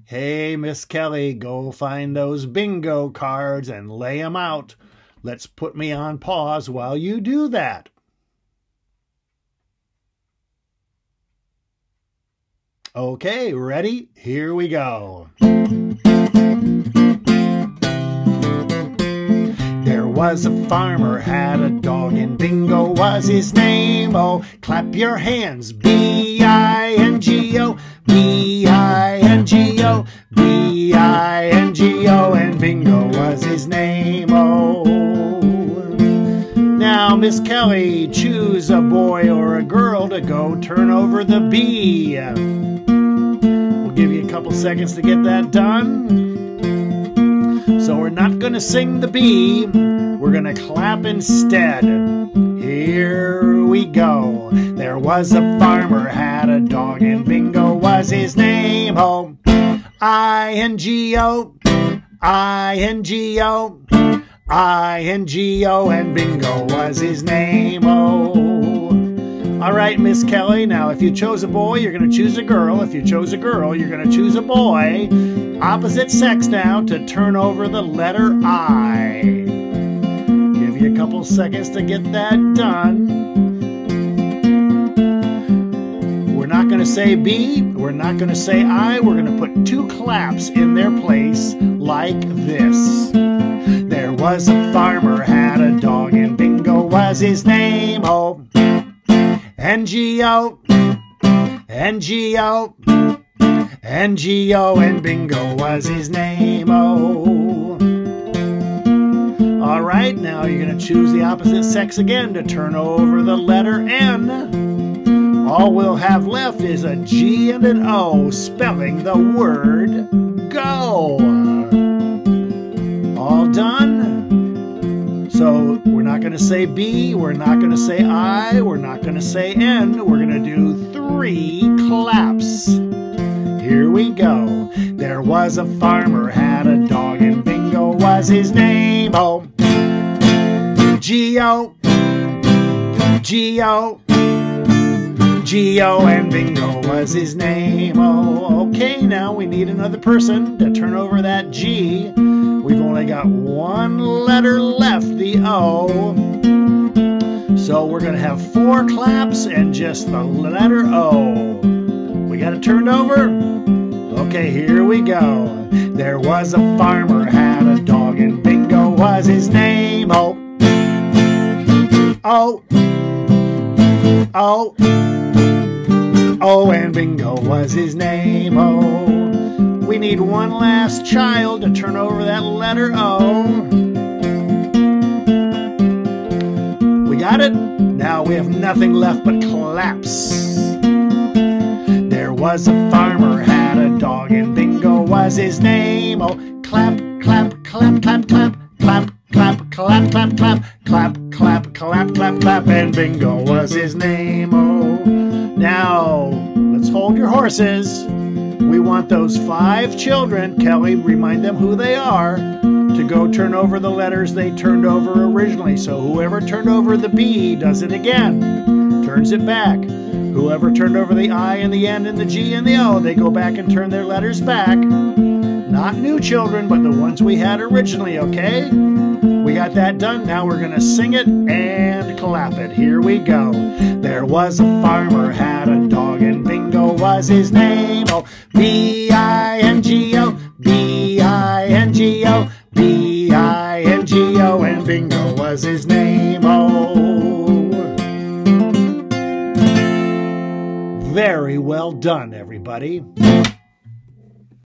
Hey, Miss Kelly, go find those bingo cards and lay 'em out. Let's put me on pause while you do that. Okay, ready? Here we go. There was a farmer, had a dog, and Bingo was his name. Oh, clap your hands, B-I-N-G-O, B-I-N-G-O, B-I-N-G-O, and Bingo was his name. Oh, now, Miss Kelly, choose a boy or a girl to go turn over the B. We'll give you a couple seconds to get that done. So we're not going to sing the B, we're going to clap instead. Here we go. There was a farmer, had a dog, and Bingo was his name. Oh, I-N-G-O, I-N-G-O, I-N-G-O, and Bingo was his name. Oh, all right, Miss Kelly, now if you chose a boy, you're going to choose a girl. If you chose a girl, you're going to choose a boy. Opposite sex now to turn over the letter I. Give you a couple seconds to get that done. We're not going to say B, we're not going to say I, we're going to put two claps in their place like this. There was a farmer, had a dog, and Bingo was his name. Oh, N-G-O, N-G-O, N-G-O, and Bingo was his name. Oh, all right, now you're going to choose the opposite sex again to turn over the letter N. All we'll have left is a G and an O spelling the word go. All done? So we're not going to say B, we're not going to say I, we're not going to say N. We're going to do 3 claps. Here we go. There was a farmer, had a dog, and Bingo was his name. Oh, G-O, G-O, G-O, and Bingo was his name. Oh, okay, now we need another person to turn over that G. We've only got one letter left, the O. So we're going to have 4 claps and just the letter O. We got it turned over? Okay, here we go. There was a farmer, had a dog, and Bingo was his name. Oh, oh, oh, oh, and Bingo was his name. Oh, we need one last child to turn over that letter O. We got it? Now we have nothing left but claps. There was a farmer, had a dog, and Bingo was his name. Oh, clap, clap, clap, clap, clap, clap, clap, clap, clap, clap, clap, clap, clap, clap, clap, and Bingo was his name. Oh, now let's hold your horses. We want those 5 children, Kelly, remind them who they are, to go turn over the letters they turned over originally. So whoever turned over the B does it again, turns it back. Whoever turned over the I and the N and the G and the O, they go back and turn their letters back. Not new children, but the ones we had originally, okay? We got that done. Now we're going to sing it and clap it. Here we go. There was a farmer, had a dog, and Bingo was his name. Oh, B-I-N-G-O, B-I-N-G-O, B-I-N-G-O, and Bingo was his name. Oh, very well done, everybody.